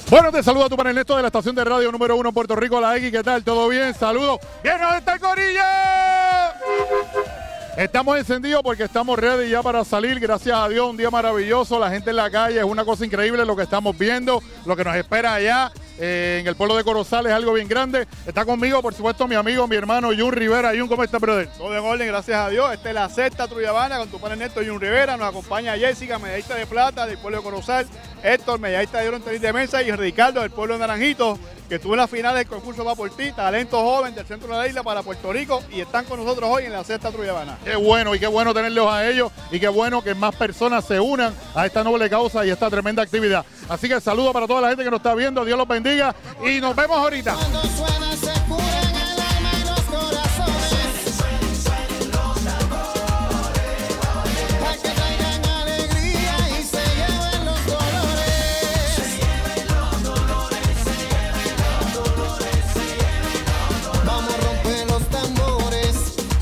Bueno, te saluda tu panel Ernesto de la estación de radio número 1 en Puerto Rico, La X. ¿Qué tal? ¿Todo bien? Saludos. ¡Bien, dónde está el corillo! Estamos encendidos porque estamos ready ya para salir, gracias a Dios, un día maravilloso, la gente en la calle, es una cosa increíble lo que estamos viendo, lo que nos espera allá en el pueblo de Corozal es algo bien grande. Está conmigo, por supuesto, mi amigo, mi hermano Jun Rivera. Jun, ¿cómo estás, brother? Todo en orden, gracias a Dios. Esta es la sexta Trujabana con tu panel Ernesto Jun Rivera. Nos acompaña Jessica, medallista de plata del pueblo de Corozal, Héctor, medallista de oro en tenis de mesa, y Ricardo del pueblo de Naranjito, que estuvo en la final del concurso Va por Ti, talento joven del centro de la isla para Puerto Rico, y están con nosotros hoy en la sexta Trujabana. Qué bueno, y qué bueno tenerlos a ellos, y qué bueno que más personas se unan a esta noble causa y esta tremenda actividad. Así que saludo para toda la gente que nos está viendo, Dios los bendiga, y nos vemos ahorita. Cuando suena se curan el alma y los corazones, para que traigan alegría y se lleven los dolores. Vamos a romper los tambores.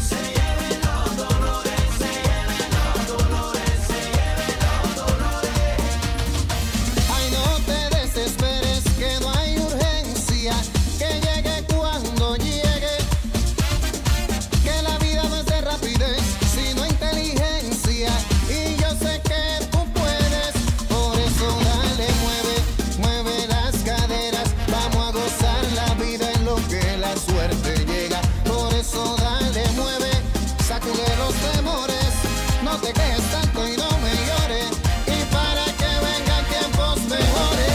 Ay, no te desesperes, que no hay urgencia, que llegue cuando llegue, que la vida no es de rapidez, sino inteligencia, y yo sé que tú puedes, por eso dale, mueve las caderas, vamos a gozar la vida en lo que la suerte llega, por eso dale, mueve, sacude los temores, no te quejes tanto y no me llores, y para que vengan tiempos mejores.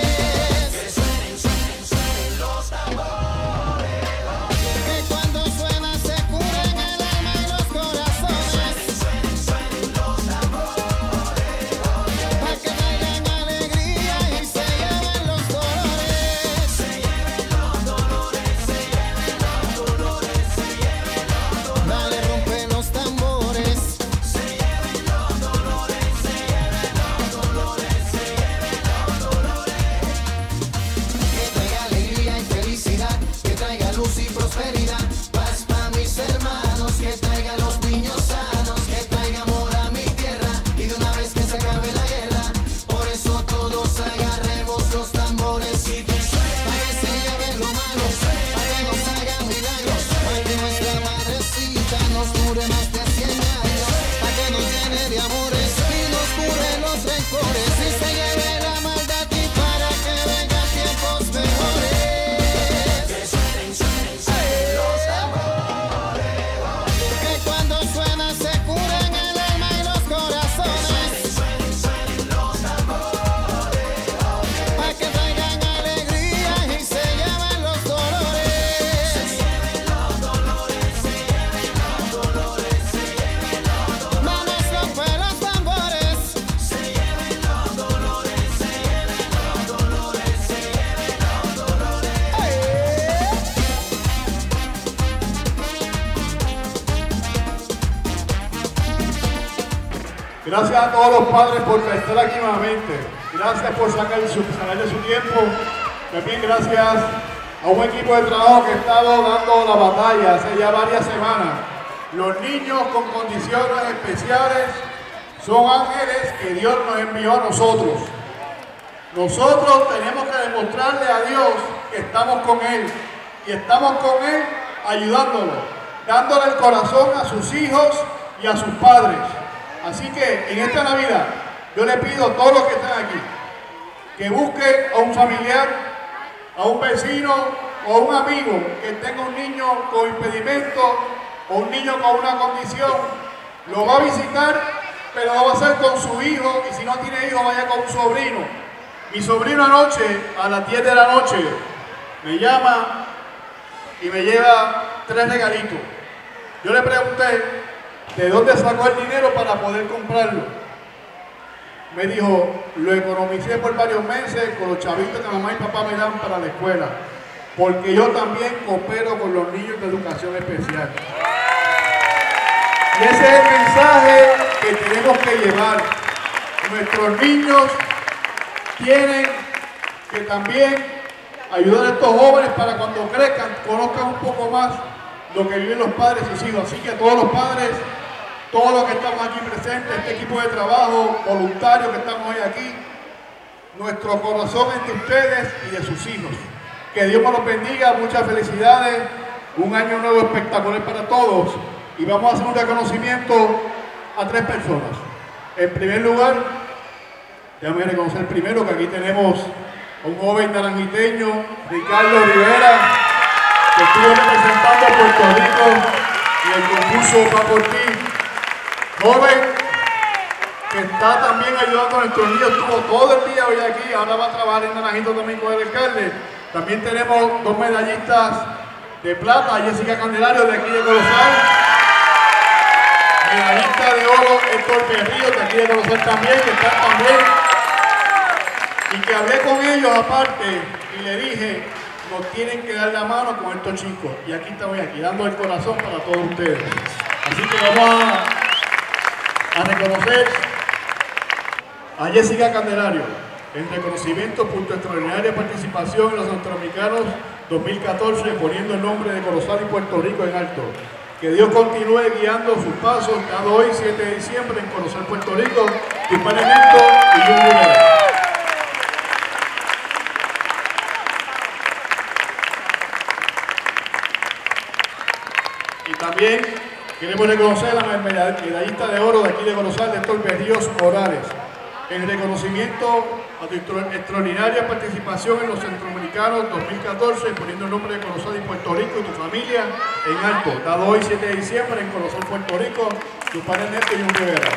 Que cuando suena se curen el alma y los corazones, para que traigan alegría y se lleven los dolores. Dale, rompe los tambores. Que traiga alegría y felicidad, que traiga luz y prosperidad, paz para mis hermanos, que traiga los niños sanos, que traiga amor a mi tierra, y de una vez que se acabe la guerra, por eso todos agarremos los tambores y que suene, para que se lleven lo malo, para que nos hagan milagros, para que nuestra madrecita nos dure más de 100 años, para que nos llene de amores y nos cure los rencores, y se lleve la maldad y para que vengan tiempos mejores. Que cuando suena se curen el alma y los corazones, para que traigan alegría y se lleven los dolores. Vamos a romper los tambores. Gracias a todos los padres por estar aquí nuevamente. Gracias por sacar de su tiempo. También gracias a un equipo de trabajo que ha estado dando la batalla hace ya varias semanas. Los niños con condiciones especiales son ángeles que Dios nos envió a nosotros. Nosotros tenemos que demostrarle a Dios que estamos con Él. Y estamos con Él ayudándolo, dándole el corazón a sus hijos y a sus padres. Así que en esta Navidad yo le pido a todos los que están aquí que busquen a un familiar, a un vecino o a un amigo que tenga un niño con impedimento o un niño con una condición. Lo va a visitar, pero lo va a hacer con su hijo, y si no tiene hijo vaya con un sobrino. Mi sobrino anoche, a las 10 de la noche, me llama y me lleva 3 regalitos. Yo le pregunté ¿de dónde sacó el dinero para poder comprarlo? Me dijo, lo economicé por varios meses con los chavitos que mamá y papá me dan para la escuela, porque yo también coopero con los niños de educación especial. Y ese es el mensaje que tenemos que llevar. Nuestros niños tienen que también ayudar a estos jóvenes para cuando crezcan, conozcan un poco más lo que viven los padres y sus hijos. Así que a todos los padres, todos los que estamos aquí presentes, este equipo de trabajo, voluntarios que estamos hoy aquí, nuestro corazón entre ustedes y de sus hijos. Que Dios me los bendiga, muchas felicidades, un año nuevo espectacular para todos. Y vamos a hacer un reconocimiento a 3 personas. En primer lugar, déjame reconocer primero que aquí tenemos a un joven naranjiteño, Ricardo Rivera, que estuvo representando a Puerto Rico en el concurso Va por Ti. Joven que está también ayudando a nuestros niños, estuvo todo el día hoy aquí, ahora va a trabajar en Naranjito también con el alcalde. También tenemos 2 medallistas de plata, Jessica Candelario de aquí de Corozal, medallista de oro Héctor Berrío de aquí de Corozal también, que están también, y que hablé con ellos aparte y le dije, nos tienen que dar la mano con estos chicos, y aquí estamos aquí, dando el corazón para todos ustedes. Así que vamos a reconocer a Jessica Candelario en reconocimiento por tu extraordinaria participación en los Centroamericanos 2014, poniendo el nombre de Corozal y Puerto Rico en alto. Que Dios continúe guiando sus pasos, cada hoy 7 de diciembre en Corozal, Puerto Rico, tu padre Néstor y Jun Rivera. Y también queremos reconocer a la medallista de oro de aquí de Corozal, Héctor Berríos Morales, en reconocimiento a tu extraordinaria participación en los Centroamericanos 2014, poniendo el nombre de Corozal y Puerto Rico y tu familia en alto, dado hoy 7 de diciembre en Corozal, Puerto Rico, tu padre Néstor y Jun Rivera.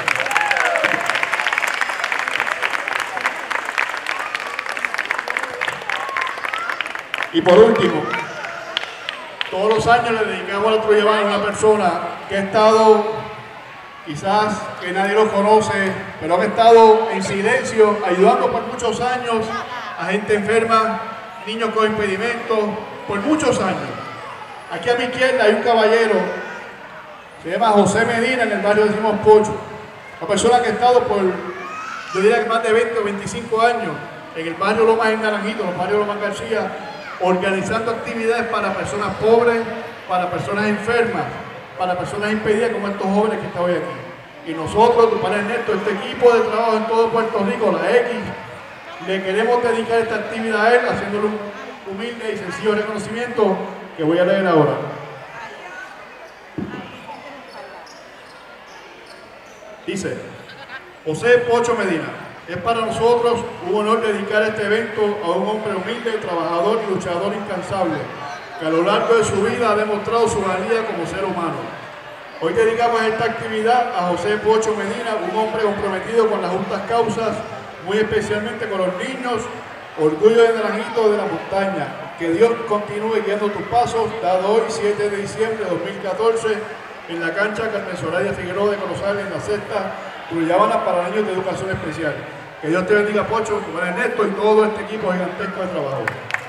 Y por último, todos los años le dedicamos al otro llevar a una persona que ha estado, quizás que nadie lo conoce, pero han estado en silencio, ayudando por muchos años a gente enferma, niños con impedimentos, por muchos años. Aquí a mi izquierda hay un caballero, se llama José Medina, en el barrio decimos Pocho. Una persona que ha estado por, yo diría que más de 20 o 25 años, en el barrio Lomas en Naranjito, en el barrio Lomas García, organizando actividades para personas pobres, para personas enfermas, para personas impedidas como estos jóvenes que están hoy aquí. Y nosotros, tu padre Ernesto, este equipo de trabajo en todo Puerto Rico, la X, le queremos dedicar esta actividad a él, haciéndole un humilde y sencillo reconocimiento que voy a leer ahora. Dice, José Pocho Medina, es para nosotros un honor dedicar este evento a un hombre humilde, trabajador y luchador incansable, que a lo largo de su vida ha demostrado su valía como ser humano. Hoy dedicamos esta actividad a José Pocho Medina, un hombre comprometido con las justas causas, muy especialmente con los niños, orgullo de Naranjito de la montaña. Que Dios continúe guiando tus pasos, dado hoy 7 de diciembre de 2014, en la cancha Carmen Soraya Figueroa de Corozal, en la sexta Trujillavana para niños de educación especial. Que Dios te bendiga, Pocho, tu padre Ernesto y todo este equipo gigantesco de trabajo.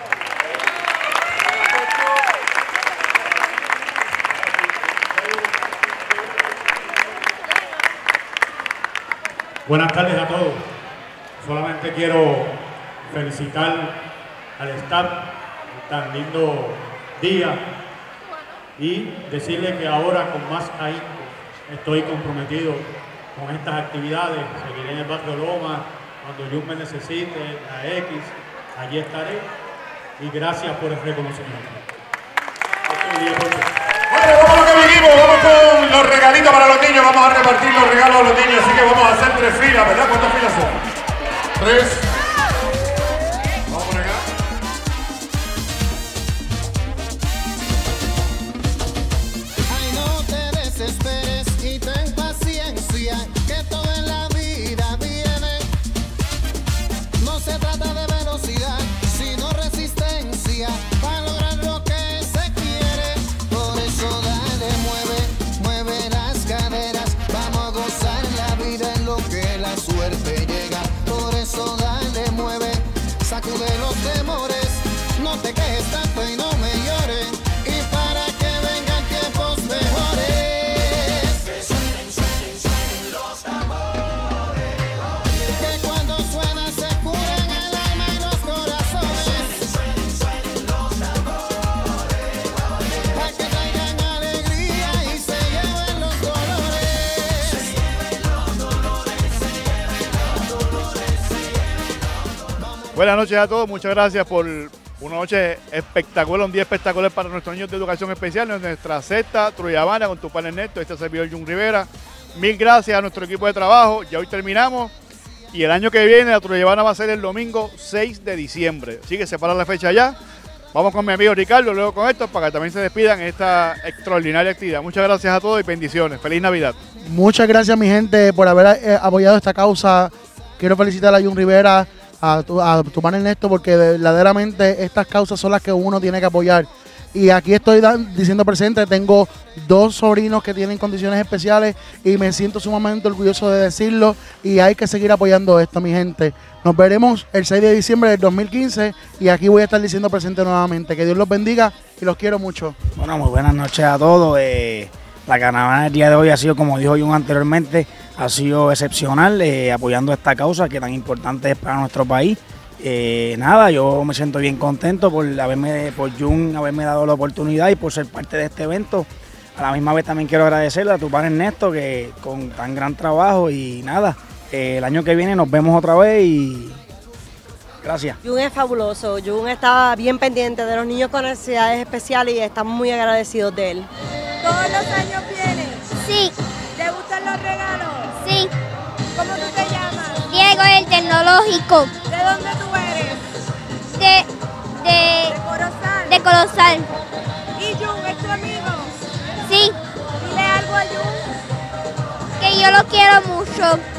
Buenas tardes a todos. Solamente quiero felicitar al staff tan lindo día y decirle que ahora con más ahínco estoy comprometido con estas actividades. Seguiré en el barrio Loma, cuando Jun me necesite, la X, allí estaré y gracias por el reconocimiento. Bueno, vamos a lo que vinimos, vamos con los regalitos para los niños, vamos a repartir los regalos a los niños, así que vamos a hacer 3 filas, ¿verdad? ¿Cuántas filas son? 3. Vamos por acá. Ay, no te desesperes y ten paciencia, que todo en la vida viene. No se trata de velocidad, sino resistencia, para lograr lo que se quiere. Por eso dale, mueve las caderas, vamos a gozar la vida en lo que la suerte llega. Por eso dale. Buenas noches a todos, muchas gracias por una noche espectacular, un día espectacular para nuestros niños de educación especial, en nuestra secta Trujillo con tu padre Ernesto, este servidor Jun Rivera. Mil gracias a nuestro equipo de trabajo, ya hoy terminamos y el año que viene la Trujillo va a ser el domingo 6 de diciembre, así que separa la fecha ya. Vamos con mi amigo Ricardo, luego con esto, para que también se despidan en esta extraordinaria actividad. Muchas gracias a todos y bendiciones. Feliz Navidad. Muchas gracias, mi gente, por haber apoyado esta causa. Quiero felicitar a Jun Rivera, a tu padre Ernesto, porque verdaderamente estas causas son las que uno tiene que apoyar. Y aquí estoy diciendo presente, tengo 2 sobrinos que tienen condiciones especiales y me siento sumamente orgulloso de decirlo y hay que seguir apoyando esto, mi gente. Nos veremos el 6 de diciembre del 2015 y aquí voy a estar diciendo presente nuevamente. Que Dios los bendiga y los quiero mucho. Bueno, muy buenas noches a todos. La caravana del día de hoy ha sido, como dijo Jun anteriormente, ha sido excepcional, apoyando esta causa que tan importante es para nuestro país. Nada, yo me siento bien contento por Jun haberme dado la oportunidad y por ser parte de este evento. A la misma vez también quiero agradecerle a tu padre Ernesto, que con tan gran trabajo, y nada, el año que viene nos vemos otra vez y gracias. Jun es fabuloso, Jun está bien pendiente de los niños con necesidades especiales y estamos muy agradecidos de él. ¿Todos los años vienes? Sí. ¿Te gustan los regalos? Sí. ¿Cómo tú te llamas? Diego, el tecnológico. ¿De dónde tú eres? De Corozal. De Corozal. ¿Y Jun es tu amigo? Sí. Dile algo a Jun. Que yo lo quiero mucho.